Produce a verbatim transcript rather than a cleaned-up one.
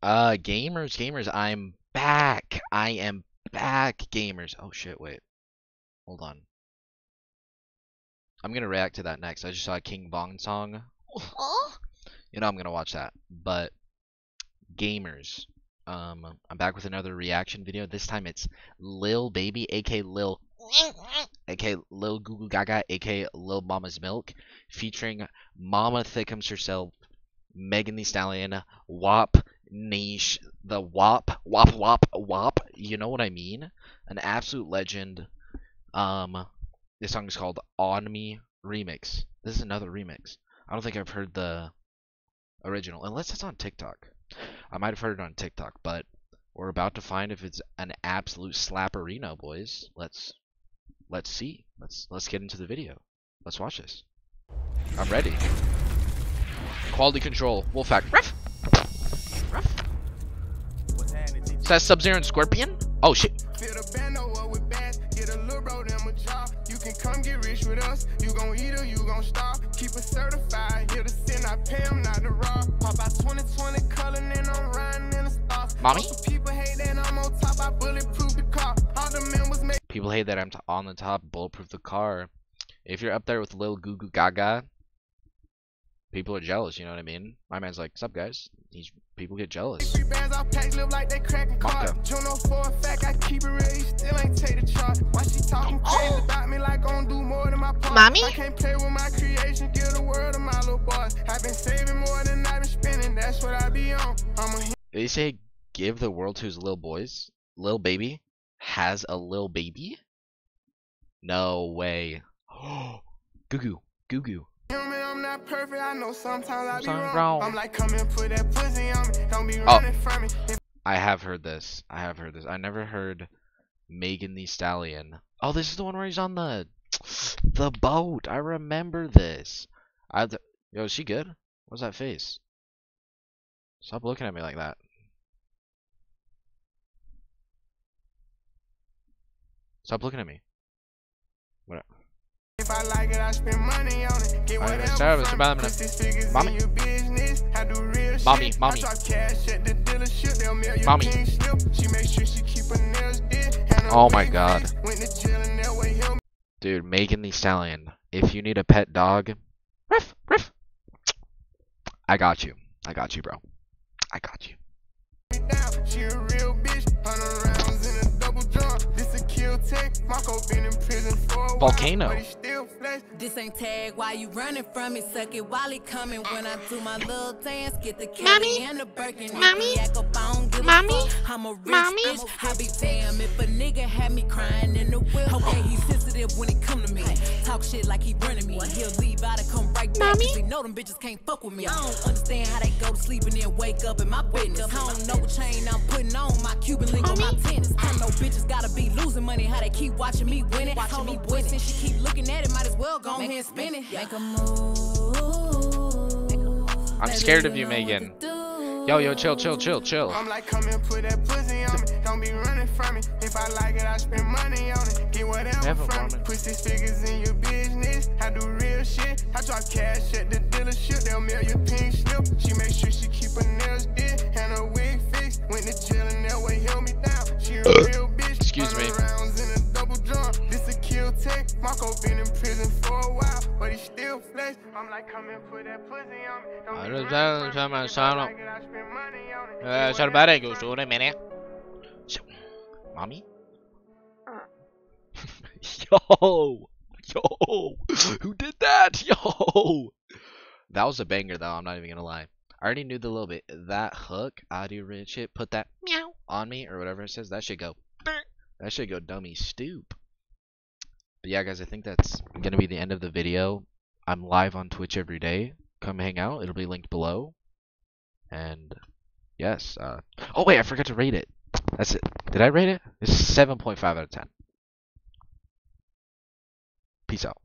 Uh, gamers, gamers, I'm back. I am back, gamers. Oh shit, wait. Hold on. I'm gonna react to that next. I just saw a King Von song. You know I'm gonna watch that. But gamers, um, I'm back with another reaction video. This time it's Lil Baby, aka Lil, aka Lil Goo Goo Gaga, aka Lil Mama's Milk, featuring Mama Thickums herself, Megan Thee Stallion, W A P, Niche, the W A P, W A P, W A P, W A P. You know what I mean? An absolute legend. Um, this song is called On Me Remix. This is another remix. I don't think I've heard the original, unless it's on TikTok. I might have heard it on TikTok, but we're about to find if it's an absolute slapperino, boys. Let's let's see. Let's let's get into the video. Let's watch this. I'm ready. Quality control. Wolfpack. Ruff. Ruff. Is that Sub-Zero and Scorpion? Oh shit. You can come get rich with us. You gon' eat or you gon' starve. Keep it certified. Here to sin, I pay them not to rob. Pop out twenty twenty color and I'm riding in the stars. Mommy? People hate that I'm on top. I bulletproof the car. All the men was made. People hate that I'm t on the top. Bulletproof the car. If you're up there with Lil Goo Goo Gaga, people are jealous. You know what I mean? My man's like, "Sup, guys?" He's people get jealous. Three bands off packs live like they cracking cards. Juno for a fact, I keep it real. You still ain't take the chart. Why she talking crazy about me like gon' do more than my part? Mommy? I can't play with my creation. Give the world to my little boys. I've been saving more than I've been spending. That's what I be on. I'm a They say give the world to his little boys. Lil Baby has a lil baby? No way. Goo Goo. Goo Goo. human, I'm not perfect. I know sometimes I be Sometimes wrong. wrong. I'm like, come and put that pussy on me. Don't be Oh. running from me. If I have heard this. I have heard this. I never heard Megan Thee Stallion. Oh, this is the one where he's on the the boat. I remember this. I th Yo, is she good? What's that face? Stop looking at me like that. Stop looking at me. What? If I like it, I spend money on it. Get Alright, whatever start with from Shabbat it. Put these figures Mommy. in your business. I do real Mommy, shit. mommy. I drop cash at the dealership. They'll mail your Mommy. pink slip. She make sure she keep her nails did. And her Oh my wig God. fixed. Went to jail and that way he'll Dude, Megan Thee Stallion. If you need a pet dog, riff, riff. I got you. I got you, bro. I got you. me down. She a real bitch. Hundred rounds in a double drum. This a kill tech. Marco been in prison for a while. Volcano. But he still flex. This ain't tag while you running from it. Suck it while it coming. When I do my little dance, get the Kelly and the Birkin. Mommy? Act up, I don't give Mommy? a fuck. I'm a rich Mommy? bitch. I be damn if a nigga had me crying in the whip. Okay, he's sensitive when it come to me. Talk shit like he running me. He'll leave out and come right back. Mommy? Cause he know them bitches can't fuck with me. I don't understand how they go to sleep and then wake up in my business. I don't know what chain I'm putting on. My Cuban link on my tennis. I know bitches gotta be losing money. How they keep watching me win it. Watching me win it. She keep looking at it. Might as well go ahead and spin it. Make a move. I'm scared of you, Megan. Yo, yo, chill, chill, chill, chill. I'm like, come and put that pussy on me. Don't be running from me. If I like it, I spend money on it. Get whatever Never from me. woman. Put six figures in your business. I do real shit. I drop cash at the dealership. They'll mail your pink slip. She make sure she keep her nails did and her wig fixed. Went to jail and that way held me down. She a real bitch. Excuse me. Hundred rounds in a double drum. This a kill tech. Marco been in prison for a while, but he still flex. I'm like, come and put that pussy on me. Don't I be don't running tell- from tell me. my If son- I like it, I spend money on it. Uh, Get so whatever bad from goes me. to a minute. So, mommy? Yo! Yo! Who did that? Yo! That was a banger, though. I'm not even gonna lie. I already knew the little bit. That hook, I do rich shit, put that meow on me, or whatever it says. That should go. That should go dummy stoop. But yeah, guys, I think that's gonna be the end of the video. I'm live on Twitch every day. Come hang out. It'll be linked below. And yes. Uh, oh wait, I forgot to rate it. That's it. Did I rate it? It's seven point five out of ten. Peace out.